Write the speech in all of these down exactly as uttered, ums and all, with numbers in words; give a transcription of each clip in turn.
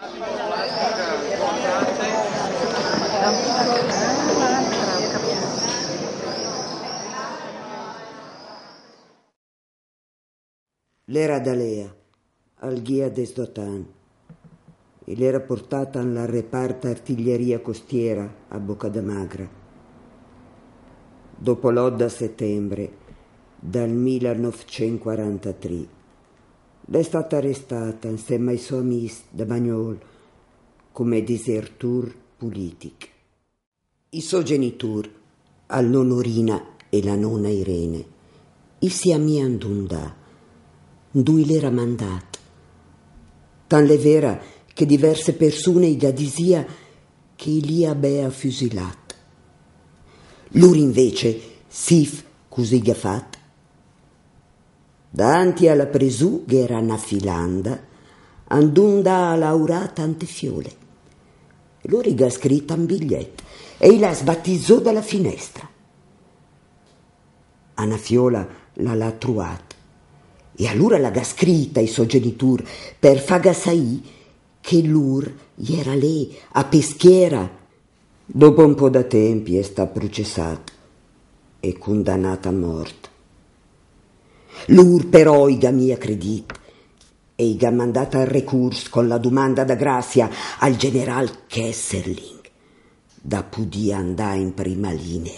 L'era d'Alea, al Ghia des Dotan. E l'era portata alla reparta artiglieria costiera a Boccadamagra. Dopo l'Odda a settembre, dal millenovecentoquarantatré, è stata arrestata insieme ai suoi amici da Bagnol come disertur politic. I suoi genitori, al nonno e la nonna Irene, i si amian d'undà, dove l'era mandata. Tan le vera che diverse persone gli disia che li aveva fusilato. Loro invece, sif così gli ha fatto. Davanti alla presù che era una filanda, andunda a laurare tante fiole. E loro gli ha scritto un biglietto e la sbattizzò dalla finestra. Una fiola la l'ha trovata. E allora l'ha scritta ai suoi genitori per far sai che l'ur era lì, a Peschiera. Dopo un po' da tempi è stata processata e condannata a morte. L'ur però gli ha mia credito e gli ha mandato al recurso con la domanda da grazia al general Kesserling da poter andare in prima linea.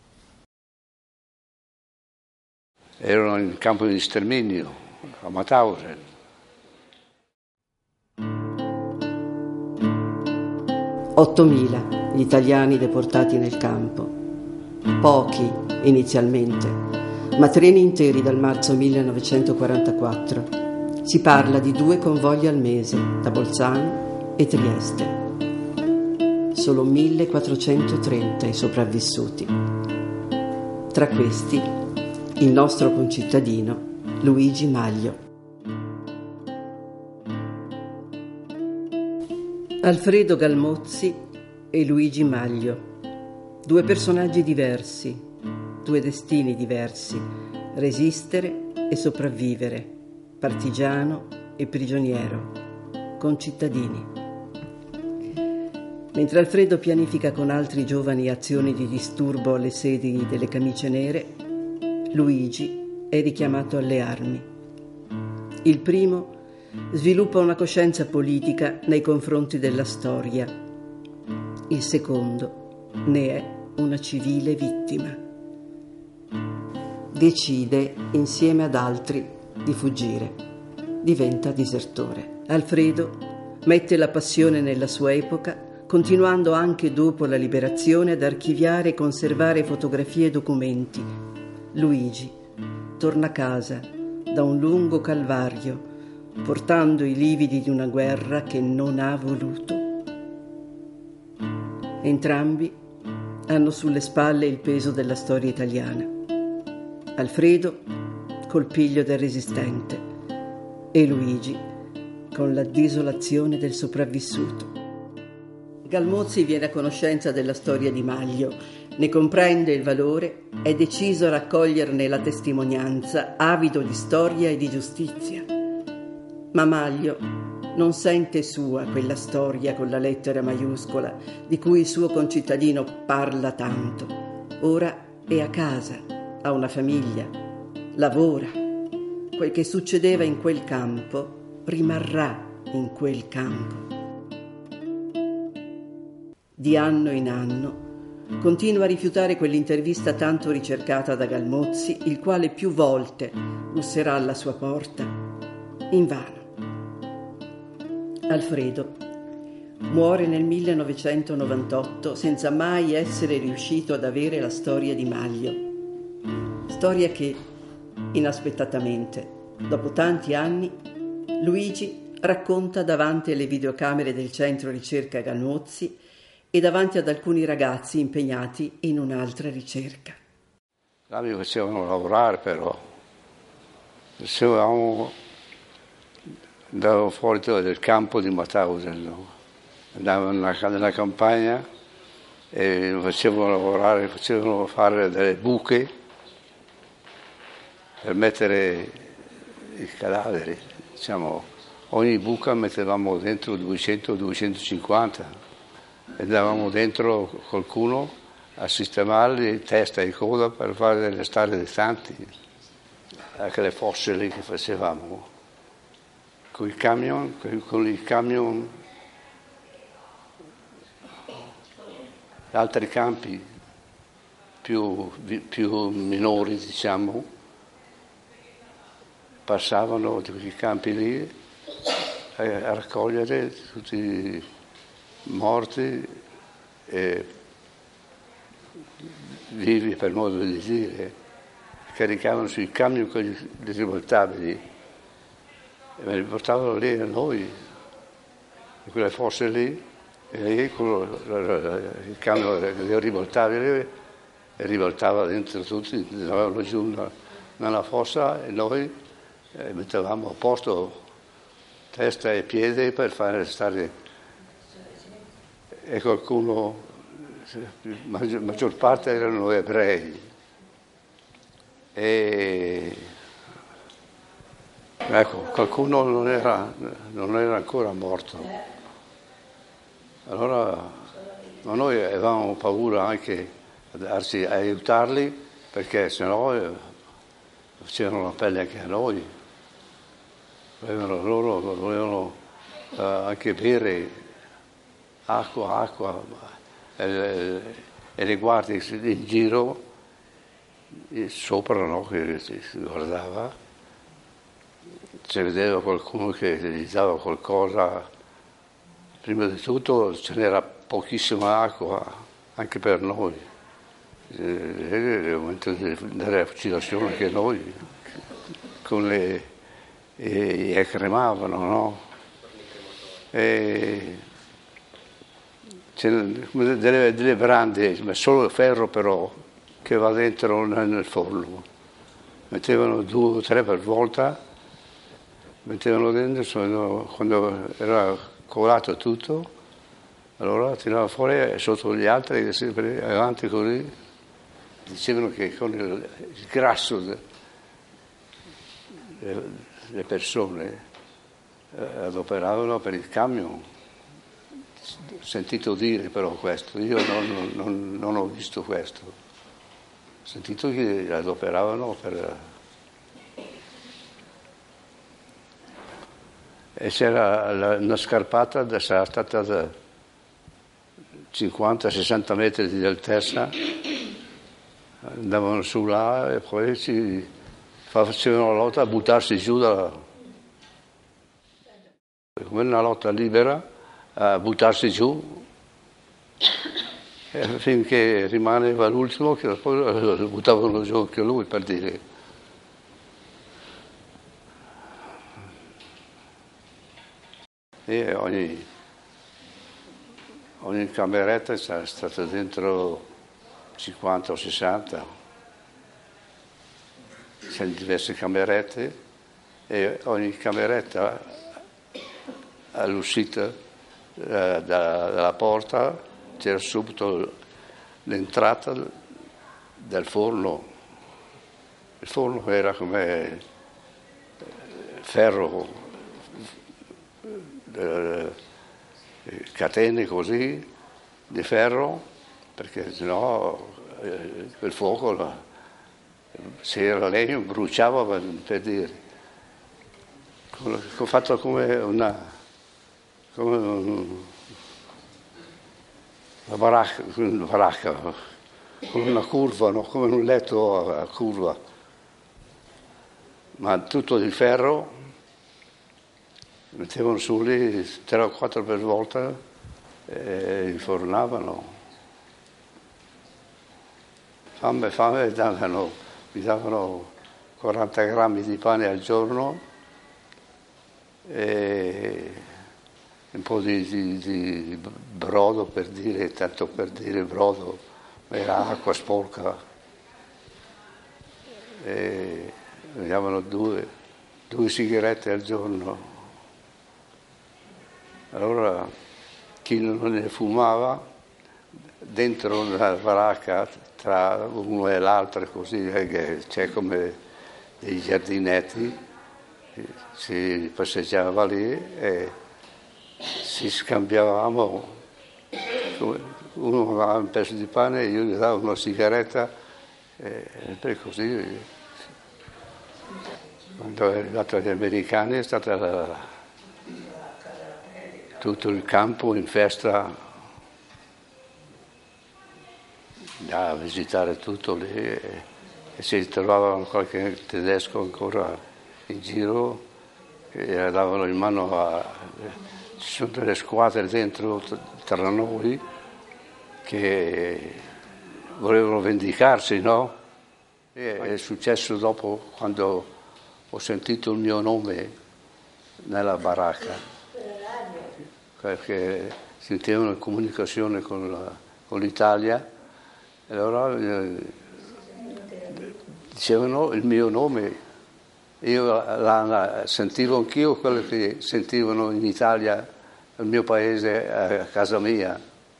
Erano in campo di sterminio a Mauthausen. ottomila gli italiani deportati nel campo. Pochi inizialmente, ma treni interi dal marzo millenovecentoquarantaquattro. Si parla di due convogli al mese da Bolzano e Trieste. Solo millequattrocentotrenta i sopravvissuti. Tra questi il nostro concittadino Luigi Maglio. Alfredo Galmozzi e Luigi Maglio, due personaggi diversi, due destini diversi, resistere e sopravvivere, partigiano e prigioniero, concittadini. Mentre Alfredo pianifica con altri giovani azioni di disturbo alle sedi delle Camicie Nere, Luigi è richiamato alle armi. Il primo sviluppa una coscienza politica nei confronti della storia. Il secondo ne è una civile vittima. Decide, insieme ad altri, di fuggire. Diventa disertore. Alfredo mette la passione nella sua epoca, continuando anche dopo la liberazione ad archiviare e conservare fotografie e documenti. Luigi torna a casa da un lungo calvario, portando i lividi di una guerra che non ha voluto. Entrambi hanno sulle spalle il peso della storia italiana. Alfredo col piglio del resistente e Luigi con la desolazione del sopravvissuto. Galmozzi viene a conoscenza della storia di Maglio, ne comprende il valore, è deciso a raccoglierne la testimonianza, avido di storia e di giustizia. Ma Maglio non sente sua quella storia con la lettera maiuscola di cui il suo concittadino parla tanto. Ora è a casa, ha una famiglia, lavora. Quel che succedeva in quel campo rimarrà in quel campo. Di anno in anno continua a rifiutare quell'intervista tanto ricercata da Galmozzi, il quale più volte busserà alla sua porta, invano. Alfredo muore nel millenovecentonovantotto senza mai essere riuscito ad avere la storia di Maglio. Storia che, inaspettatamente, dopo tanti anni, Luigi racconta davanti alle videocamere del centro ricerca Galmozzi e davanti ad alcuni ragazzi impegnati in un'altra ricerca. Là mi facevano lavorare però, facevamo, andavo fuori del campo di Mauthausen, no? Andavo nella, nella campagna e mi facevano lavorare, facevano fare delle buche per mettere i cadaveri, diciamo, ogni buca mettevamo dentro duecento duecentocinquanta e davamo dentro qualcuno a sistemarli testa e coda per fare delle strade di santi, anche le fosse lì che facevamo con i camion, con i camion, altri campi più, più minori, diciamo, passavano di quei campi lì a, a raccogliere tutti i morti e vivi, per modo di dire, caricavano sui camion quelli rivoltabili e me li portavano lì a noi, in quelle fosse lì, e lì quello, il camion rivoltabile rivoltava dentro tutti, andavano giù nella fossa e noi eh, mettevamo a posto testa e piedi per fare stare, e qualcuno, la maggior parte erano ebrei, e ecco, qualcuno non era, non era ancora morto. Allora ma noi avevamo paura anche a darci, a aiutarli, perché sennò eh, facevano la pelle anche a noi. Volevano, loro volevano eh, anche bere acqua, acqua, e, e le guardie in giro, sopra, no, che si guardava, se vedeva qualcuno che gli dava qualcosa, prima di tutto ce n'era pochissima acqua anche per noi, nel momento della fucilazione anche noi con le e, e cremavano, no? E c'erano delle, delle brande, ma solo ferro però, che va dentro nel forno. Mettevano due o tre per volta, mettevano dentro, quando era colato tutto, allora tiravano fuori e sotto gli altri, sempre avanti così, dicevano che con il, il grasso delle le persone eh, adoperavano per il camion. Ho sentito dire però questo, io non, non, non ho visto questo. Ho sentito che adoperavano per... E c'era la, una scarpata, sarà stata da cinquanta sessanta metri di altezza, andavano su là e poi ci facevano la lotta a buttarsi giù da... come una lotta libera, a buttarsi giù finché rimaneva l'ultimo, che poi lo buttavano giù anche lui, per dire. E ogni, ogni cameretta è stata dentro cinquanta o sessanta, c'è diverse camerette e ogni cameretta all'uscita eh, dalla porta c'era subito l'entrata del forno. Il forno era come ferro, eh, catene così di ferro, perché sennò eh, quel fuoco, se era legno, bruciava, per, per dire. Ho fatto come una, come un, una baracca, una baracca, come una curva, no? Come un letto a curva, ma tutto di ferro, mettevano su lì tre o quattro per volta e infornavano. Fame, fame, davano, mi davano quaranta grammi di pane al giorno e un po' di, di, di brodo, per dire, tanto per dire brodo, era acqua sporca. E mi davano due, due sigarette al giorno. Allora chi non ne fumava, dentro una baracca tra uno e l'altro, così, che c'è come dei giardinetti, si passeggiava lì e si scambiavamo, uno mi dava un pezzo di pane e io gli davo una sigaretta e, e così. Quando è arrivato agli americani è stata la, tutto il campo in festa da visitare tutto lì e, e si trovavano qualche tedesco ancora in giro e davano in mano a... ci sono delle squadre dentro tra noi che volevano vendicarsi, no? E è successo dopo quando ho sentito il mio nome nella baracca, perché sentivano in comunicazione con, la, con l'Italia e allora eh, dicevano il mio nome. Io la, la, sentivo anch'io quello che sentivano in Italia, nel mio paese, a casa mia.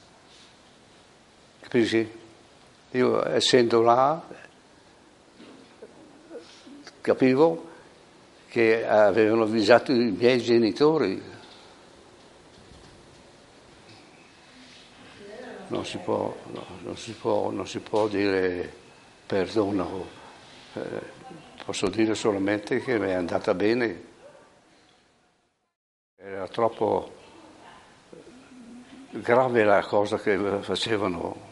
Capisci? Io essendo là capivo che avevano avvisato i miei genitori. Non si può, no, non si può, non si può dire perdono, eh, posso dire solamente che mi è andata bene. Era troppo grave la cosa che facevano.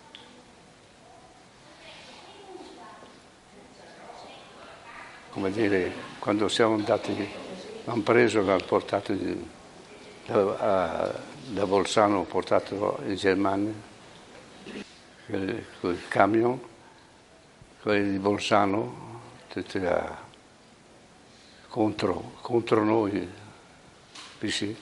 Come dire, quando siamo andati, hanno preso, l'hanno portato da, a, da Bolzano, portato in Germania, con il camion, quelli di Bolzano, tutti a, contro, contro noi, sì.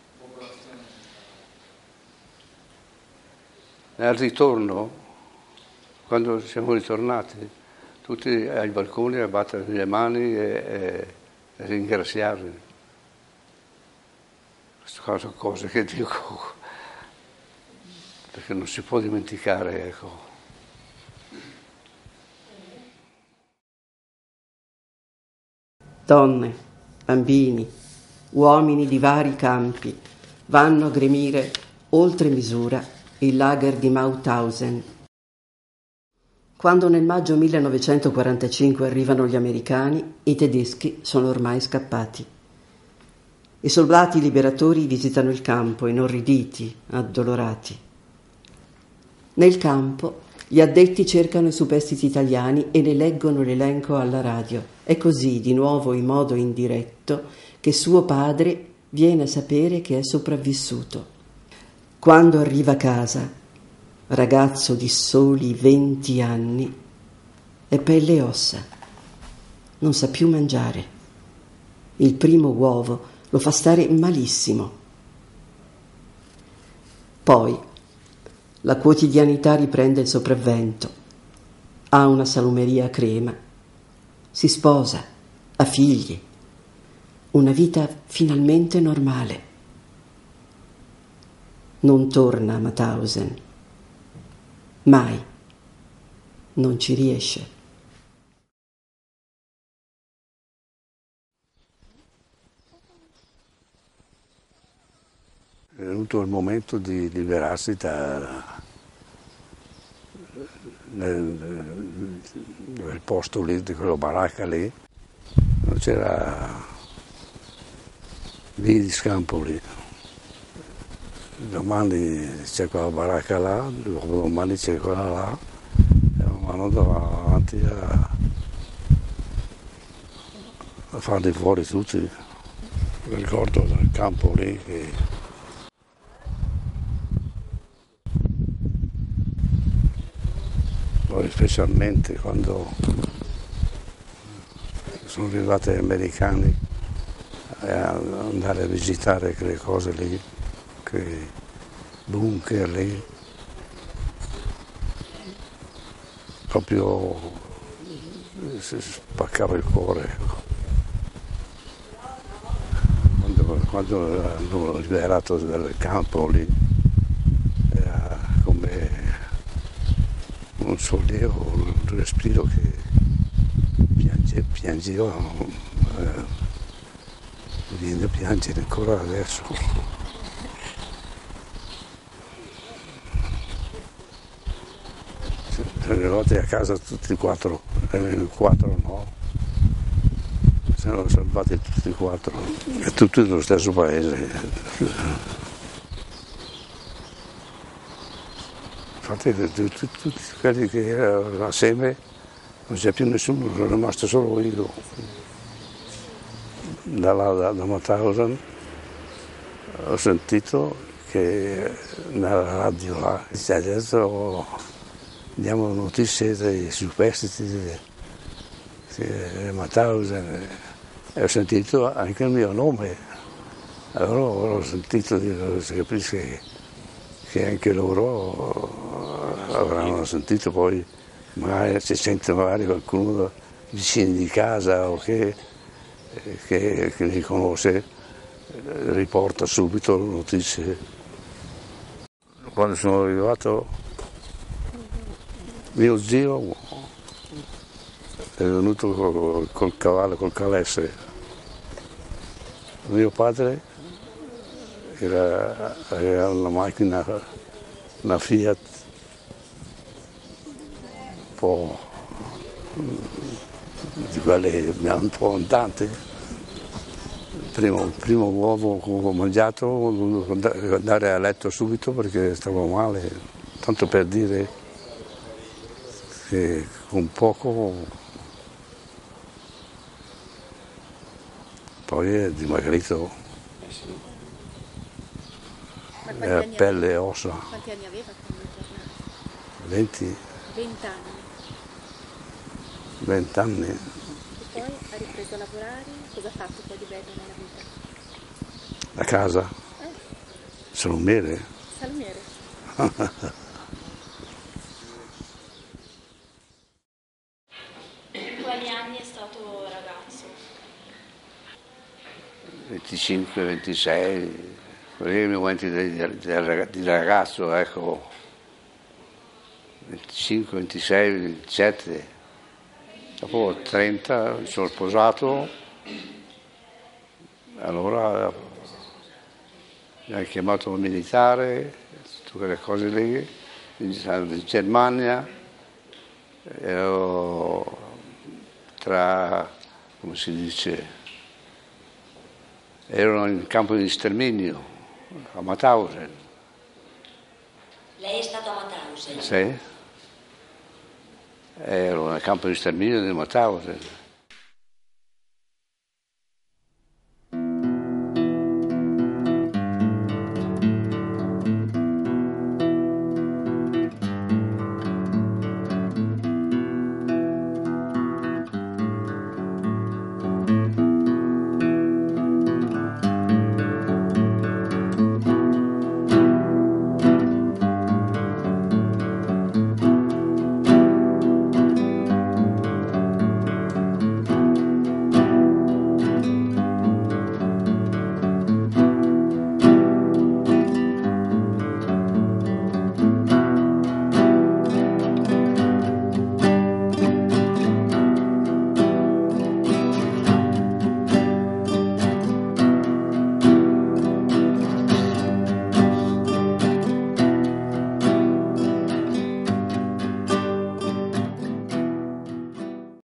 Nel ritorno, quando siamo ritornati, tutti ai balconi a battere le mani e, e, e ringraziarli. Queste sono cose che dico perché non si può dimenticare, ecco. Donne, bambini, uomini di vari campi vanno a gremire oltre misura il lager di Mauthausen. Quando nel maggio millenovecentoquarantacinque arrivano gli americani, i tedeschi sono ormai scappati. I soldati liberatori visitano il campo, inorriditi, addolorati. Nel campo gli addetti cercano i superstiti italiani e ne leggono l'elenco alla radio. È così, di nuovo in modo indiretto, che suo padre viene a sapere che è sopravvissuto. Quando arriva a casa, ragazzo di soli venti anni, è pelle e ossa, non sa più mangiare. Il primo uovo lo fa stare malissimo. Poi la quotidianità riprende il sopravvento. Ha una salumeria a Crema, si sposa, ha figli, una vita finalmente normale. Non torna a Mauthausen. Mai. Non ci riesce. È venuto il momento di liberarsi da, nel, nel posto lì, di quella baracca lì. Non c'era via di scampo lì. Domani c'è quella baracca là, domani c'è quella là, e man mano davanti a, a farli fuori tutti. Mi ricordo dal campo lì che poi specialmente quando sono arrivati gli americani a andare a visitare quelle cose lì, quei bunker lì, proprio si spaccava il cuore. Quando, quando hanno liberato dal campo lì, era come un sollievo, un respiro che piange, piangeva. Eh, viene da piangere ancora adesso. Siamo arrivati a casa tutti e quattro, eh, quattro no, siamo salvati tutti e quattro, e tutti nello stesso paese. Infatti tutti, tutti quelli che erano assieme non c'è più nessuno, sono rimasto solo io. Da là, da, da Mauthausen, ho sentito che nella radio là, dice adesso diamo notizie dei superstiti di, di Mauthausen, e ho sentito anche il mio nome, allora ho sentito, dico, si capisce che, che anche loro avranno sentito, poi magari si sente magari qualcuno vicino di casa o che, che, che li conosce, riporta subito le notizie. Quando sono arrivato, mio zio è venuto col, col cavallo, col calesse. Mio padre era, aveva una macchina, una Fiat, un po' di quelle un po' andante. Il primo, il primo uovo che ho mangiato, ho dovuto andare a letto subito perché stavo male, tanto per dire che con poco poi è dimagrito. Era pelle e ossa. Quanti anni aveva quando è tornato? venti? vent'anni. vent'anni. E poi ha ripreso a lavorare, cosa ha fatto poi di bello nella vita? A casa? Eh? Salumiere. Salumiere. In quali anni è stato ragazzo? venticinque ventisei, quelli momenti di, di, di ragazzo, ecco, venticinque ventisei ventisette, dopo trenta mi sono sposato, allora mi ha chiamato un militare, tutte quelle cose lì, in Germania, ero tra, come si dice, ero in campo di sterminio, a Mauthausen. Lei è stato a Mauthausen? Sì. Ero nel campo di sterminio di Mauthausen.